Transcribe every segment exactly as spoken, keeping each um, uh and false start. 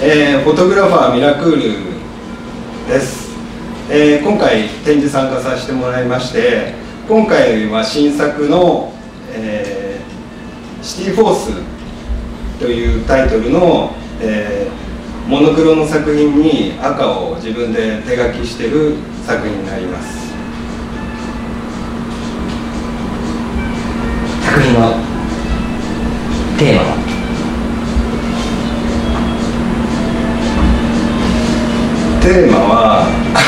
えー、フォトグラファーミラクールです、えー、今回展示参加させてもらいまして、今回は新作の、えー、シティフォースというタイトルの、えー、モノクロの作品に赤を自分で手書きしている作品になります。 作品のテーマはテーマは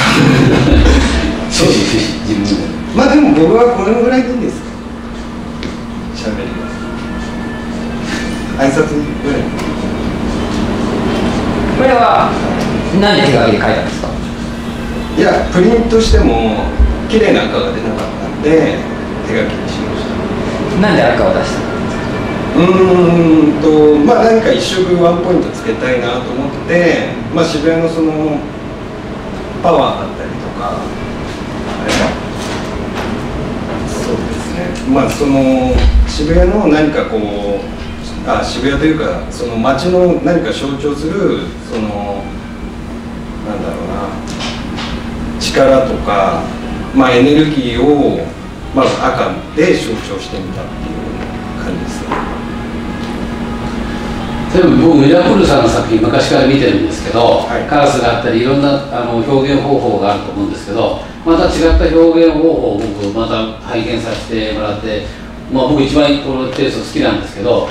そうです自分でまあでも僕はこれぐらいでいいんですか、しゃべりは挨拶ぐらい。 これは何で手書きで書いたんですか？ いや、プリントしても綺麗な赤が出なかったんで手書きにしました。 なんで赤を出したの？ うーんとまあ何か一色ワンポイントつけたいなと思って、まあ、渋谷のそのパワーだったりとか、そうですね、まあその渋谷の何かこうあ渋谷というかその街の何か象徴するそのなんだろうな力とか、まあ、エネルギーを、まあ、赤で象徴してみたっていう感じですね。 でも僕ミラクールさんの作品昔から見てるんですけど、はい、カラスがあったりいろんなあの表現方法があると思うんですけど、また違った表現方法を僕また拝見させてもらって、まあ、僕一番このテイスト好きなんですけど、はい、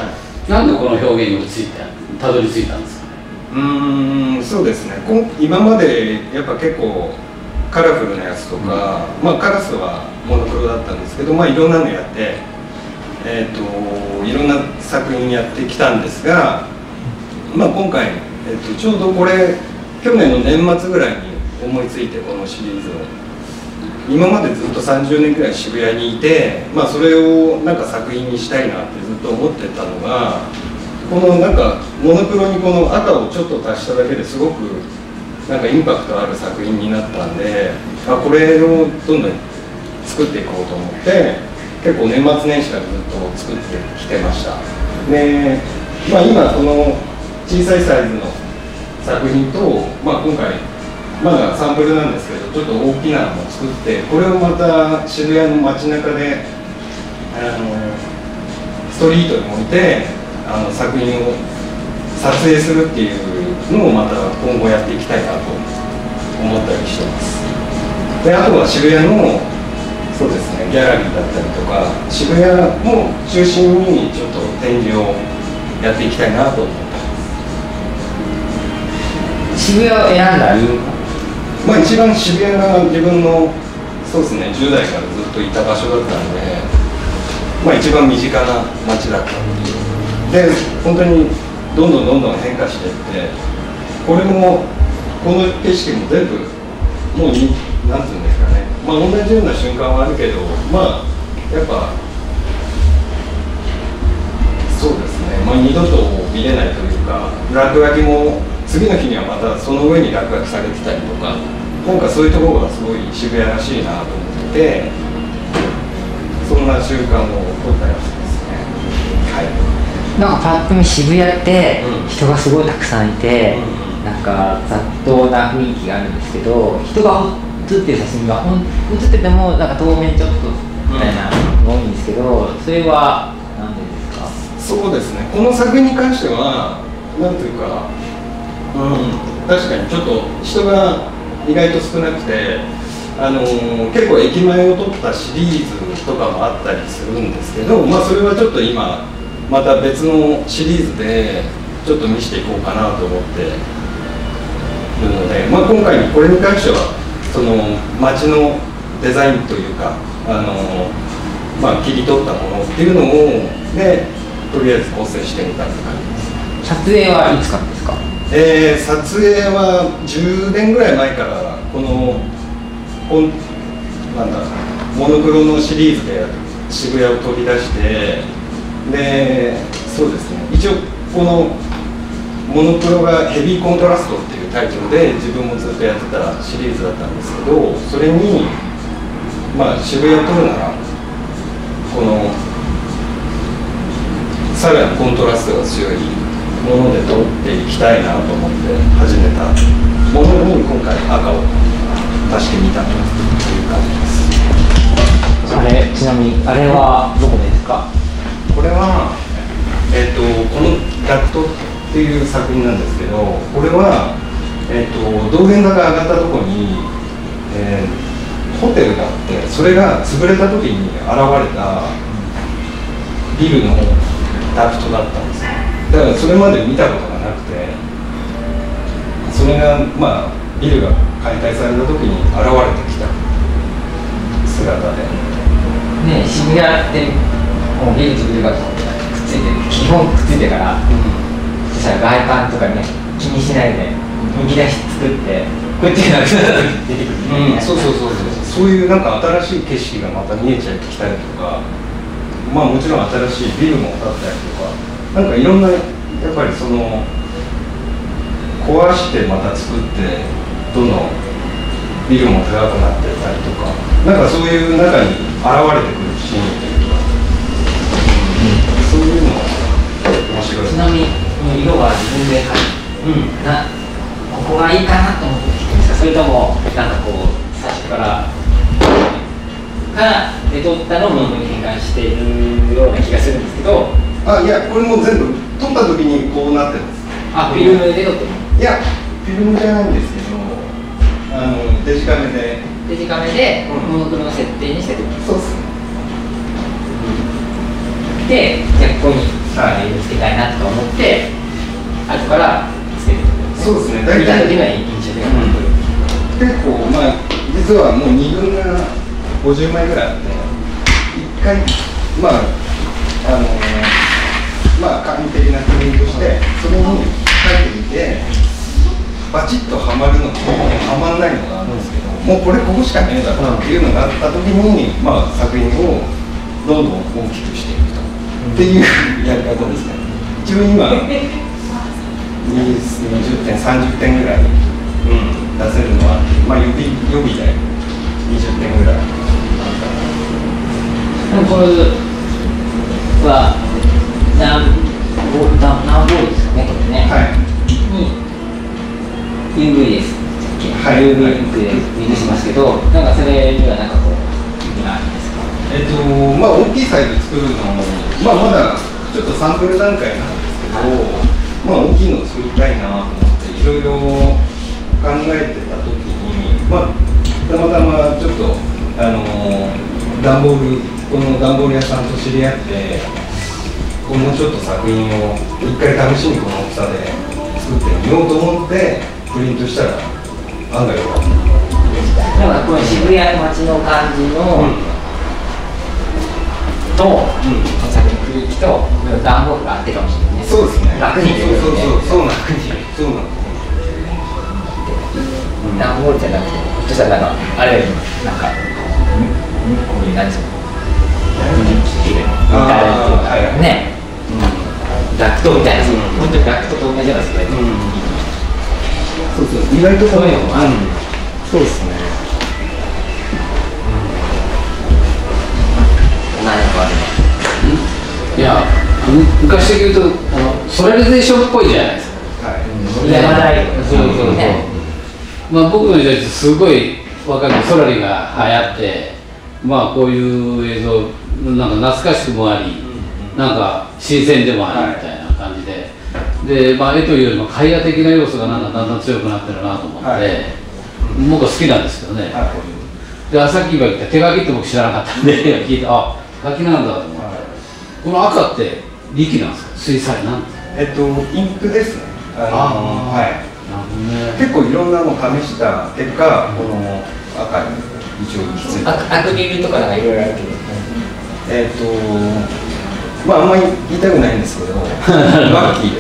なんでこの表現についてたどり着いたんですかね？ うーんそうですね、今までやっぱ結構カラフルなやつとか、うん、まあカラスはモノクロだったんですけど、まあいろんなのやって、えーと、いろんな作品やってきたんですが、まあ今回、えーと、ちょうどこれ去年の年末ぐらいに思いついて、このシリーズを今までずっとさんじゅうねんくらい渋谷にいて、まあそれをなんか作品にしたいなってずっと思ってたのが、このなんかモノクロにこの赤をちょっと足しただけですごくなんかインパクトある作品になったんで、あこれをどんどん作っていこうと思って結構年末年始からずっと作ってきてました。で、まあ、今この小さいサイズの作品と、まあ、今回まだサンプルなんですけどちょっと大きなのを作って、これをまた渋谷の街中であのストリートに置いてあの作品を撮影するっていうのをまた今後やっていきたいなと思ったりしてます。であとは渋谷のそうですねギャラリーだったりとか渋谷も中心にちょっと展示をやっていきたいなと思ってます。 渋谷を選んだ理由は、 まあ一番渋谷が自分のそうですねじゅう代からずっといた場所だったんで、まあ一番身近な街だったっていうで、本当にどんどんどんどん変化していって、これもこの景色も全部もうになんていうんですかね、まあ同じような瞬間はあるけど、まあやっぱそうですね、まあ二度と見れないというか、落書きも次の日にはまたその上に落書きされてたりとか、なんかそういうところがすごい渋谷らしいなと思ってて、そんな瞬間を撮ったやつですね。はい。 なんかパッと見渋谷って人がすごいたくさんいて、うん、なんか雑踏な雰囲気があるんですけど、人が写ってる写真がほん写っててもなんか透明ちょっとみたいなのが多いんですけど、それは何でですか？ そうですね、この作品に関してはなんというか、うん、確かにちょっと人が意外と少なくて、あのー、結構駅前を撮ったシリーズとかもあったりするんですけど、まあそれはちょっと今また別のシリーズでちょっと見せていこうかなと思っているので、まあ、今回これに関してはその街のデザインというか、あの、まあ、切り取ったものっていうのをでとりあえず構成してみたって感じです。 撮影はいつからですか？ えー、撮影はじゅうねんぐらい前からこのこんなんだモノクロのシリーズで渋谷を取り出して。でそうですね、一応このモノクロがヘビーコントラストっていうタイトルで自分もずっとやってたシリーズだったんですけど、それにまあ渋谷を撮るならこのさらにコントラストが強いもので撮っていきたいなと思って始めたものに今回赤を足してみたという感じです。 あれちなみにあれはどこですか？ これは、えー、とこの「ダクト」っていう作品なんですけど、これは、えー、と道玄坂が上がったところに、えー、ホテルがあって、それが潰れた時に現れたビルのダクトだったんですよ。だからそれまで見たことがなくて、それがまあビルが解体された時に現れてきた姿で、 ね、渋谷ってもうビルとビルがくっついてる、基本くっついてから、うん、そしたら外観とかね気にしないでむき出し作ってこうやってなくなった時出てくる、ね、うん、 そうそうそうそう、そういうなんか新しい景色がまた見えちゃってきたりとか、まあもちろん新しいビルも建ったりとか、なんかいろんなやっぱりその壊してまた作ってどんどんビルも高くなってたりとか、なんかそういう中に現れてくるシーンというか、うん、そういうの面白い。 ちなみに色は自分で描いて、うん、なここがいいかなと思ってきてるんですか？それともなんかこう最初からからで撮ったのを物に変換しているような気がするんですけど。 あ、いやこれも全部撮った時にこうなってます。 あ、フィルムで撮ってる？ いやフィルムじゃないんですけど、あのデジカメでデジカメでモノクロの設定にしてる、うん、 そうですね。 で、じゃあここに色つけたいなとか思って、はい、後からつけてる、ね、 そうですね。 大体見た時の印象で、 うん、結構まあ実はもうにぶんがごじゅうまいぐらいあって、いっかいまああのまあ簡易的なプリントしてそれに書いてみて、バチッとはまるのとはまらないのがあるんですけど、もうこれここしかねえだろうっていうのがあった時に、まあ作品をどんどん大きくしていくと、うん、っていうやり方ですね。一応今にじゅってんさんじゅってんぐらい、うん、出せるのは、まあ予備予備でにじゅってんぐらいあったでもこれは何ボ何ボールですかね、これね。はい。に ユーブイ です。はい。ユーブイ インクでミルしますけど、なんかそれにはなんかこう意味があるんですか？ えっとまあ大きいサイズ作るのも、まあまだちょっとサンプル段階なんですけど、まあ大きいのを作りたいなと思っていろいろ考えてた時に、まあたまたまちょっとあの段ボールこの段ボール屋さんと知り合って。もうちょっと作品を一回試しにこの大きさで作ってみようと思ってプリントしたら案外良かった。 だからこの渋谷の街の感じの、うん、と、うん、さっきの空気と段ボールが合ってるかもしれないね。 そうですね。 楽に出るよね。 そうそうそうそうなんです。そうなんです。 段ボールじゃなくて、ひょっとしたらなんかあれなんかこういう何ですか。ね。ダクトみたいな、本当にダクトと同じような素材で、 そうそう、意外とそういうのもある、そうですね。 何かあるいや、昔的に言うとあのソラリゼーションっぽいじゃないですか。はい。いや、まだそうそうそう。まあ僕の時代すごい若いソラリが流行って、まあこういう映像なんか懐かしくもあり。なんか新鮮でもありみたいな感じで、で、まあ、絵というよりも絵画的な要素がなんかだんだん強くなってるなと思って、はい、僕は好きなんですけどね、はい、こういうで、さっき今言った手書きって僕知らなかったんで聞いて、あ、手書きなんだと思って、はい、この赤って力なんですか？水彩なんてえっと、インクですね。あのはい、なるほどね。結構いろんなのを試した結果、この赤に一応行き着いた。 アクリルとかなんかいろいろあるけど、 えっとまああんまり言いたくないんですけど、マッキーです。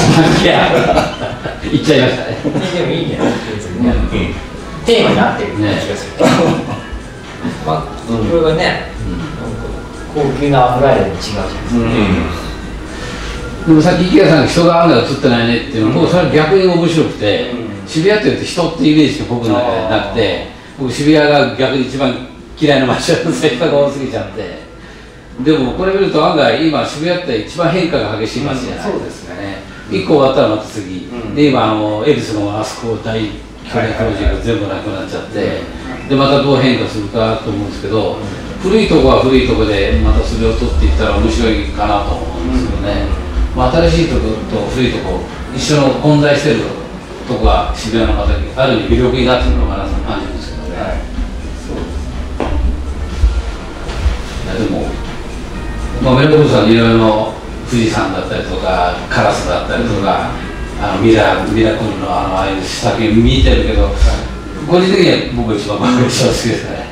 マッキーや。言っちゃいましたね。 でもいいんじゃない？テーマに合ってる気がする。まあこれがね、高級な油絵でも違うじゃないですか。 でもさっき池谷さんが人が案外映ってないねっていうのも、それは逆に面白くて、渋谷って言うと人ってイメージしか僕の中でなくて、僕渋谷が逆に一番嫌いな街の人が多すぎちゃって。でもこれ見ると案外今渋谷って一番変化が激しい街じゃないですかね。 いっこ終わったらまた次、うん、で今あの恵比寿のあそこ大巨大プロジェクト全部なくなっちゃって、でまたどう変化するかと思うんですけど、古いとこは古いとこでまたそれを取っていったら面白いかなと思うんですよね、まあ、新しいとこと古いとこ一緒の混在してるとこが渋谷のまたある意味魅力になってるのかなと感じるんですけどね、はい、そうです。いやでも、まあ、メロコルさんいろいろ富士山だったりとかカラスだったりとか、うん、あのミラミラクルのあのああいう作品見てるけど、はい、個人的には僕が一番一番好きですね。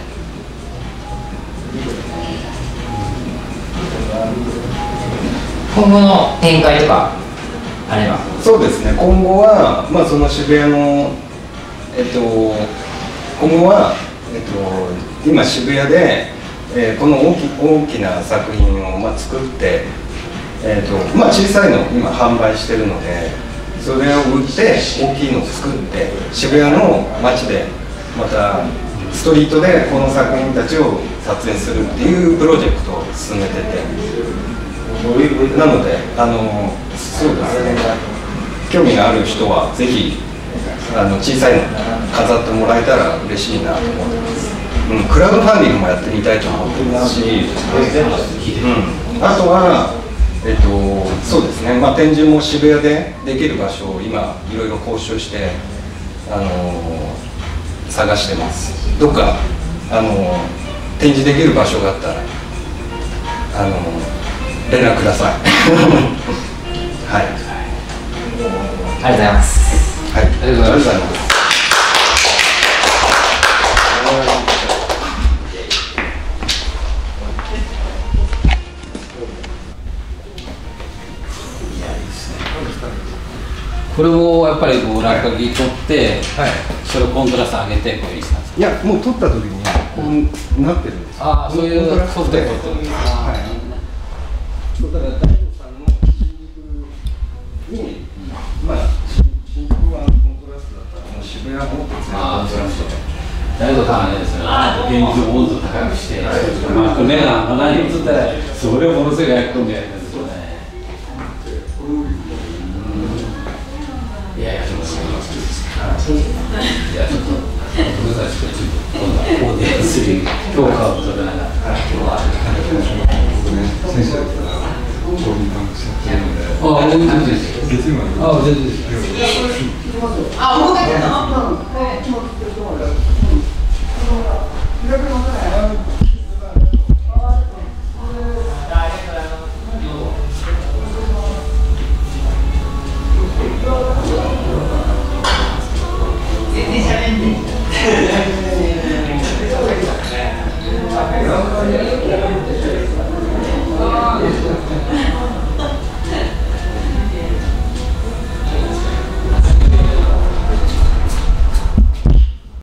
今後の展開とかあれば。 そうですね、今後は、まあ、その渋谷の、えっと、今後は、えっと、今渋谷で、えー、この大き、大きな作品を、まあ、作って、えっとまあ、小さいのを今販売してるので、それを売って大きいのを作って渋谷の街でまたストリートでこの作品たちを撮影するっていうプロジェクトを進めてて、なのであのそうですね、興味がある人はぜひあの小さいの飾ってもらえたら嬉しいなと思ってます、うん、クラウドファンディングもやってみたいと思ってますし、うん、あとはえっと、そうですね、まあ、展示も渋谷でできる場所を今いろいろ交渉して、あのー、探してます。どっか、あのー、展示できる場所があったら、あのー、連絡ください。はい、 ありがとうございます。 はい、ありがとうございます。 これをやっぱりこう落書き取って、はい、それをコントラスト上げてこういうしたんですか。 いや、もう撮った時にこうなってるんです。 ああ、そういうコントラストで撮ってるんです。はい。 そうだから大悟さんの新宿に、まあ新宿はコントラストだったらもう渋谷もコントラストで。 大悟さんはね、それは現実を温度高くして、まあ目が何に映ったらそれをものすごい焼き込んでやるんですよね。いやいや、ちょっと、いや、ちょっと、僕たちとちょっと、今度はオーディエンスに評価を取れながら、今日は。僕ね、先生だったら、商品関係してるので。ああ、全然です。ああ、全然です。あ、重かった。